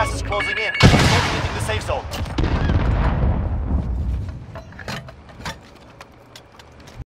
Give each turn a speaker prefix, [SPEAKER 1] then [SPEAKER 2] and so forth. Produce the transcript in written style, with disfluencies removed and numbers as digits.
[SPEAKER 1] Gas is closing in. Don't leaving the safe zone.